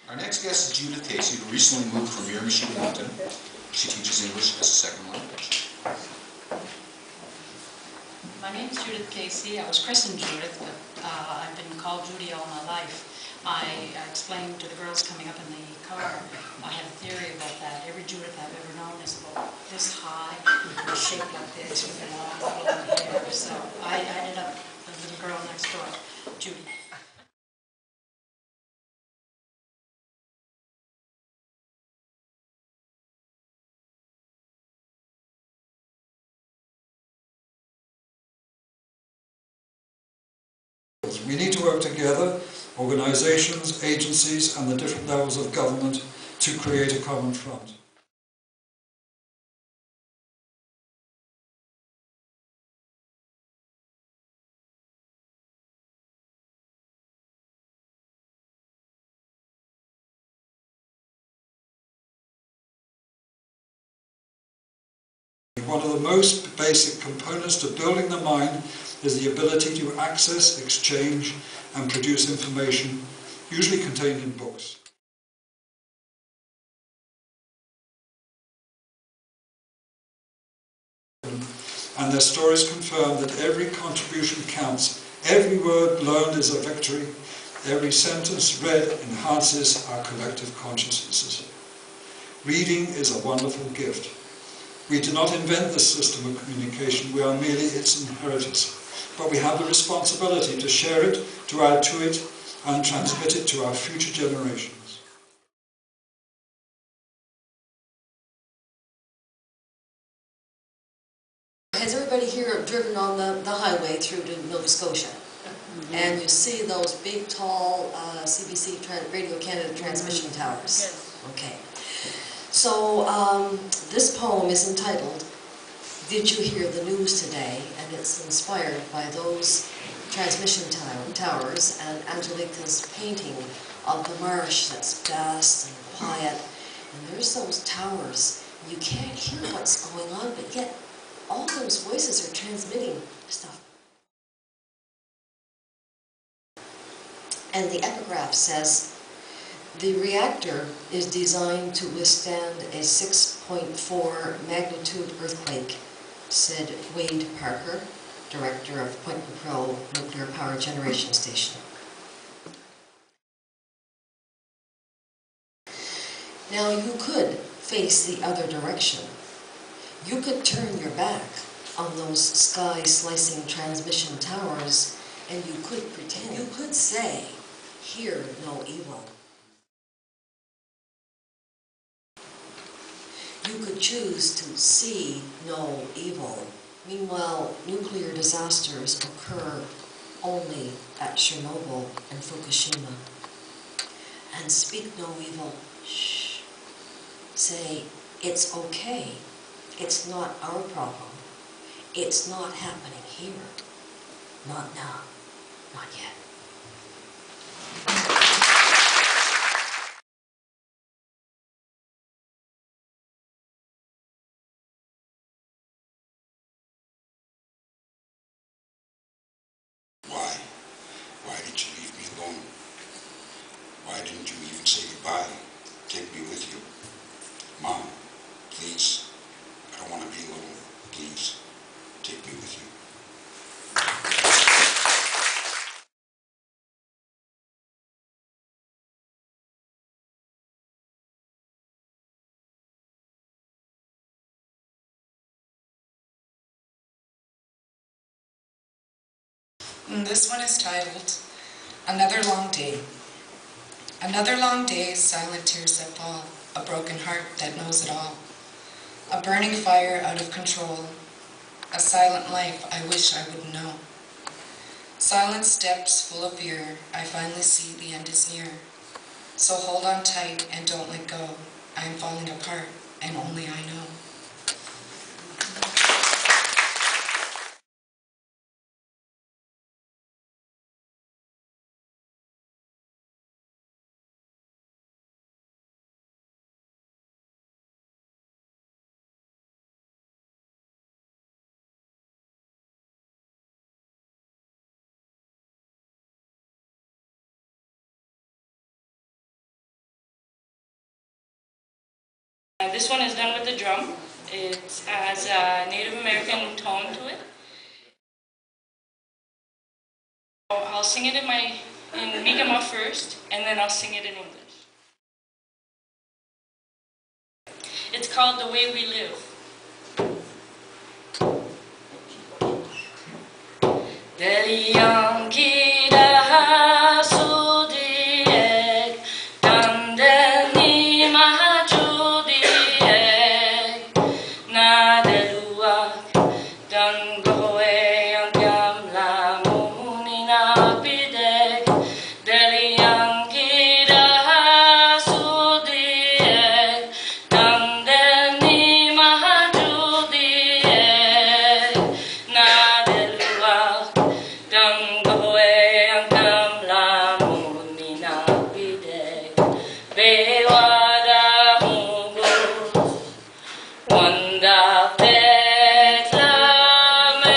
Our next guest is Judith Casey, who recently moved from Miramichi to London. She teaches English as a second language. My name is Judith Casey. I was christened Judith, but I've been called Judy all my life. I explained to the girls coming up in the car, I have a theory about that. Every Judith I've ever known is about this high, shaped like this, with long blonde hair. So I ended up the little girl next door, Judy. We need to work together, organisations, agencies and the different levels of government to create a common front. One of the most basic components to building the mind is the ability to access, exchange and produce information, usually contained in books. And their stories confirm that every contribution counts. Every word learned is a victory. Every sentence read enhances our collective consciousnesses. Reading is a wonderful gift. We do not invent this system of communication, we are merely its inheritors. But we have the responsibility to share it, to add to it, and transmit it to our future generations. Has everybody here driven on the highway through to Nova Scotia? Mm-hmm. And you see those big, tall CBC, Radio Canada transmission towers? Yes. Okay. So this poem is entitled, Did You Hear the News Today? And it's inspired by those transmission towers and Angelica's painting of the marsh that's vast and quiet. And there's those towers. You can't hear what's going on, but yet all those voices are transmitting stuff. And the epigraph says, the reactor is designed to withstand a 6.4 magnitude earthquake, said Wade Parker, director of Point Lepreau Nuclear Power Generation Station. Now you could face the other direction. You could turn your back on those sky-slicing transmission towers and you could pretend. You could say, hear no evil. You could choose to see no evil. Meanwhile, nuclear disasters occur only at Chernobyl and Fukushima. And speak no evil. Shh. Say, it's okay. It's not our problem. It's not happening here. Not now. Not yet. Why did you leave me alone? Why didn't you even say goodbye? Take me with you. Mom, please. I don't want to be alone. Please, take me with you. This one is titled, Another Long Day. Another long day, silent tears that fall, a broken heart that knows it all, a burning fire out of control, a silent life I wish I would know. Silent steps full of fear, I finally see the end is near. So hold on tight and don't let go. I am falling apart and only I know. This one is done with the drum. It has a Native American tone to it. I'll sing it in Mi'kmaq first, and then I'll sing it in English. It's called The Way We Live. Wanda pekla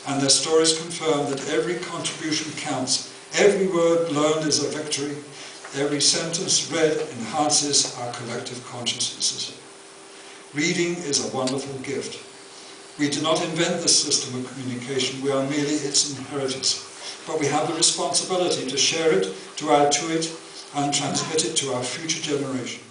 and their stories confirm that every contribution counts. Every word learned is a victory. Every sentence read enhances our collective consciousnesses. Reading is a wonderful gift. We do not invent this system of communication, we are merely its inheritors. But we have the responsibility to share it, to add to it, and transmit it to our future generations.